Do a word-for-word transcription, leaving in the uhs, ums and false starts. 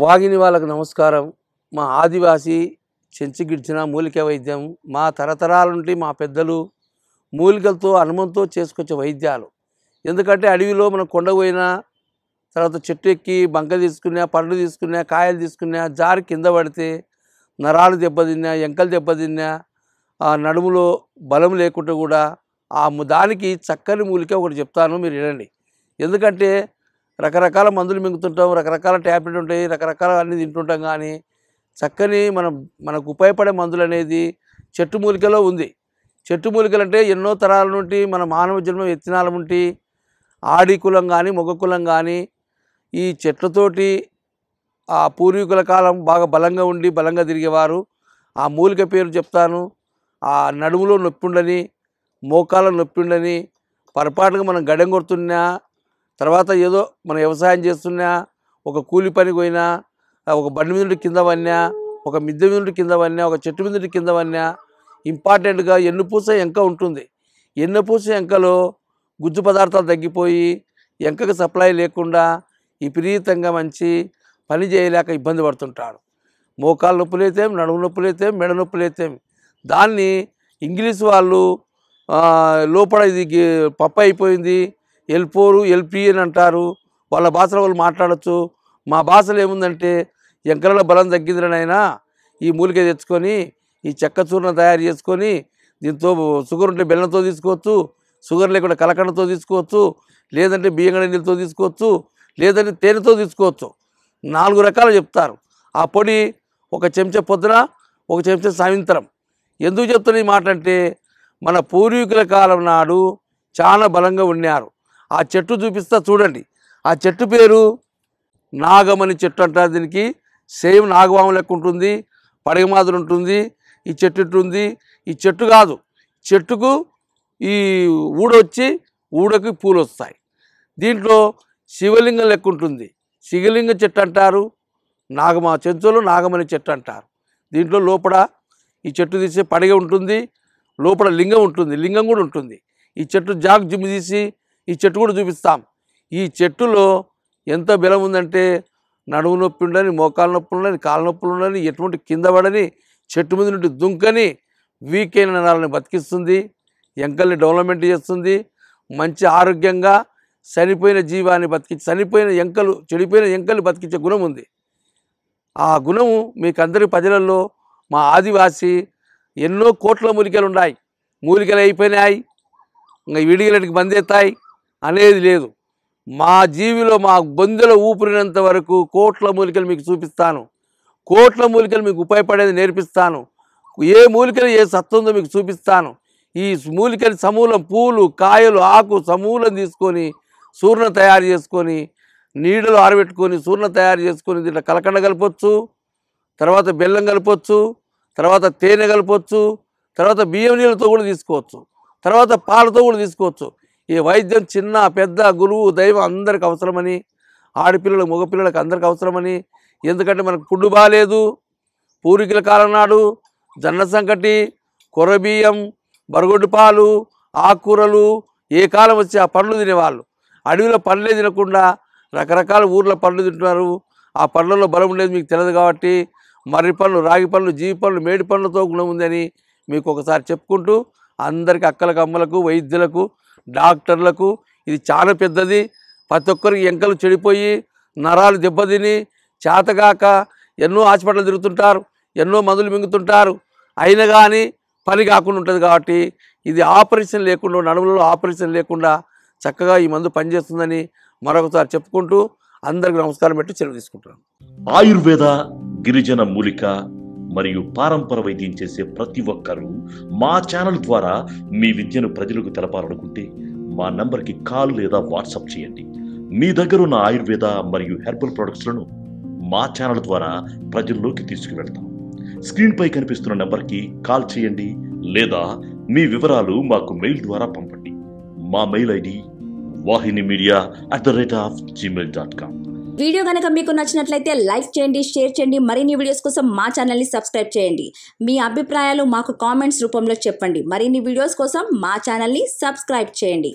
వాగిని వాళ్ళకు నమస్కారం. మా ఆదివాసీ చెంచుగిడ్చిన మూలిక వైద్యం మా తరతరాల నుండి మా పెద్దలు మూలికలతో అనుమంతో చేసుకొచ్చే వైద్యాలు. ఎందుకంటే అడవిలో మనం కొండ పోయినా తర్వాత చెట్టు ఎక్కి బంక తీసుకున్నా, పండ్లు తీసుకున్నా, కాయలు తీసుకున్నా, జారి కింద పడితే నరాలు దెబ్బతిన్నా, ఎంకలు దెబ్బతిన్నా, ఆ నడుములో బలం లేకుండా కూడా ఆ దానికి చక్కని మూలిక ఒకటి చెప్తాను, మీరు వినండి. ఎందుకంటే రకరకాల మందులు మింగుతుంటాం, రకరకాల ట్యాబ్లెట్ ఉంటాయి, రకరకాల అన్నీ తింటుంటాం. కానీ చక్కని మనం మనకు ఉపయోగపడే మందులు అనేది చెట్టు మూలికలో ఉంది. చెట్టు మూలికలు అంటే ఎన్నో తరాల నుండి మన మానవ జన్మ ఎత్తినాల నుండి ఆడి కులం కానీ మొగ కులం కానీ ఈ చెట్లతోటి ఆ పూర్వీకుల కాలం బాగా బలంగా ఉండి బలంగా తిరిగేవారు. ఆ మూలిక పేరు చెప్తాను. ఆ నడుములో నొప్పి ఉండని, మోకాళ్ళ నొప్పి ఉండని, పొరపాటుగా మనం గడ్డం కొడుతున్నా, తర్వాత ఏదో మనం వ్యవసాయం చేస్తున్నా, ఒక కూలి పనికి పోయినా, ఒక బండి మీద కింద వన్నా, ఒక మిద్దె మీద కింద వన్నా, ఒక చెట్టు మీద కింద వన్నా, ఇంపార్టెంట్గా ఎన్నుపూస ఎంక ఉంటుంది. ఎన్నుపూస ఎంకలో గుజ్జు పదార్థాలు తగ్గిపోయి ఎంకకు సప్లై లేకుండా విపరీతంగా మంచి పని చేయలేక ఇబ్బంది పడుతుంటాడు. మోకాళ్ళ నొప్పులైతే, నడుము నొప్పులైతే, మెడ నొప్పులైతే దాన్ని ఇంగ్లీష్ వాళ్ళు లోపల ఇది పప్పు అయిపోయింది, ఎల్ ఫోర్ ఎల్పి అని అంటారు. వాళ్ళ భాషలో వాళ్ళు మాట్లాడచ్చు. మా భాషలో ఏముందంటే ఎంకలలో బలం తగ్గిందినైనా ఈ మూలిక తెచ్చుకొని ఈ చెక్క చూర్ణం తయారు చేసుకొని దీంతో షుగర్ ఉంటే బెల్లంతో తీసుకోవచ్చు, షుగర్ లేకుండా కలకండతో తీసుకోవచ్చు, లేదంటే బియ్యం నీళ్ళతో తీసుకోవచ్చు, లేదంటే తేనెతో తీసుకోవచ్చు. నాలుగు రకాలు చెప్తారు. ఆ పొడి ఒక చెంచా పొద్దున, ఒక చెంచా సాయంత్రం. ఎందుకు చెప్తున్న ఈ మాట అంటే మన పూర్వీకుల కాలం నాడు చాలా బలంగా ఉన్నారు. ఆ చెట్టు చూపిస్తా చూడండి. ఆ చెట్టు పేరు నాగమని చెట్టు అంటారు. దీనికి సేమ్ నాగవాము లెక్క ఉంటుంది, పడగ మాదిరి ఉంటుంది. ఈ చెట్టు ఉంటుంది. ఈ చెట్టు కాదు, చెట్టుకు ఈ ఊడొచ్చి ఊడకి పూలు వస్తాయి. దీంట్లో శివలింగం లెక్క ఉంటుంది. శివలింగ చెట్టు అంటారు. నాగమ చెంచులో నాగమని చెట్టు అంటారు. దీంట్లో లోపల ఈ చెట్టు తీసే పడగ ఉంటుంది, లోపల లింగం ఉంటుంది, లింగం కూడా ఉంటుంది. ఈ చెట్టు జాగ్ జిమ్ తీసి ఈ చెట్టు కూడా చూపిస్తాం. ఈ చెట్టులో ఎంత బలం ఉందంటే నడుము నొప్పి ఉండని, మోకాలు నొప్పులు ఉండని, కాళ్ళ నొప్పులు ఉండని, ఎటువంటి కింద పడని, చెట్టు మీద నుండి దుంకని వీక్ అయిన నరాలను బతికిస్తుంది, ఎంకల్ని డెవలప్మెంట్ చేస్తుంది. మంచి ఆరోగ్యంగా చనిపోయిన జీవాన్ని బతికి చనిపోయిన ఎంకలు చెడిపోయిన ఎంకలు బతికించే గుణం ఉంది. ఆ గుణము మీకు అందరి ప్రజలలో మా ఆదివాసీ ఎన్నో కోట్ల మూలికలు ఉన్నాయి. మూలికలు అయిపోయినాయి, ఇంకా విడిగలకి బందెత్తాయి అనేది లేదు. మా జీవిలో మా బొందెలో ఊపిరినంత వరకు కోట్ల మూలికలు మీకు చూపిస్తాను. కోట్ల మూలికలు మీకు ఉపయోగపడేది నేర్పిస్తాను. ఏ మూలికలు ఏ సత్తు ఉందో మీకు చూపిస్తాను. ఈ మూలికలు సమూలం పూలు, కాయలు, ఆకు సమూలం తీసుకొని చూర్ణ తయారు చేసుకొని నీడలు ఆరబెట్టుకొని చూర్ణ తయారు చేసుకొని దీంట్లో కలకండ కలపొచ్చు, తర్వాత బెల్లం కలపొచ్చు, తర్వాత తేనె కలపొచ్చు, తర్వాత బియ్యం నీళ్ళతో కూడా తీసుకోవచ్చు, తర్వాత పాలతో కూడా తీసుకోవచ్చు. ఈ వైద్యం చిన్న పెద్ద గురువు దైవం అందరికి అవసరమని, ఆడపిల్లలకు మగపిల్లలకు అందరికి అవసరమని. ఎందుకంటే మనకు ఫుడ్ బాగాలేదు. పూర్వీకుల కాలం నాడు జొన్న సంకటి, కొర్రబియ్యం, బరగొడ్డు పాలు, ఆకుకూరలు ఏ కాలం వచ్చి ఆ పండ్లు తినేవాళ్ళు. అడవిలో పండ్లే తినకుండా రకరకాల ఊర్ల పండ్లు తింటున్నారు. ఆ పండ్లలో బలం ఉండేది మీకు తెలియదు కాబట్టి మర్రి పండ్లు, రాగి పండ్లు, జీవి పండ్లు, మేడి పండ్లతో గుణం ఉందని మీకు ఒకసారి చెప్పుకుంటూ అందరికి అక్కలకు, అమ్మలకు, వైద్యులకు, డాక్టర్లకు ఇది చాలా పెద్దది. ప్రతి ఒక్కరికి ఎంకలు చెడిపోయి నరాలు దెబ్బతిని చేతగాక ఎన్నో హాస్పిటల్ తిరుగుతుంటారు, ఎన్నో మందులు మింగుతుంటారు. అయినా కానీ పని కాకుండా ఉంటుంది. కాబట్టి ఇది ఆపరేషన్ లేకుండా, నడుములలో ఆపరేషన్ లేకుండా చక్కగా ఈ మందు పనిచేస్తుందని మరొకసారి చెప్పుకుంటూ అందరికి నమస్కారం పెట్టి సెలవు తీసుకుంటాను. ఆయుర్వేద, గిరిజన మూలిక మరియు పారంపర వైద్యం చేసే ప్రతి ఒక్కరూ మా ఛానల్ ద్వారా మీ విద్యను ప్రజలకు తెలపాలనుకుంటే మా నంబర్కి కాల్ లేదా వాట్సాప్ చేయండి. మీ దగ్గర ఉన్న ఆయుర్వేద మరియు హెర్బల్ ప్రొడక్ట్స్లను మా ఛానల్ ద్వారా ప్రజల్లోకి తీసుకువెళ్తాం. స్క్రీన్పై కనిపిస్తున్న నెంబర్కి కాల్ చేయండి లేదా మీ వివరాలు మాకు మెయిల్ ద్వారా పంపండి. మా mail ID Vahini media at the rate of Gmail dot com. Video కనుక మీకు నచ్చినట్లయితే లైక్ చేయండి, షేర్ చేయండి. మరిన్ని వీడియోస్ కోసం మా ఛానల్ని సబ్స్క్రైబ్ చేయండి. మీ అభిప్రాయాలు మాకు కామెంట్స్ రూపంలో చెప్పండి. మరిన్ని వీడియోస్ కోసం మా ఛానల్ని సబ్స్క్రైబ్ చేయండి.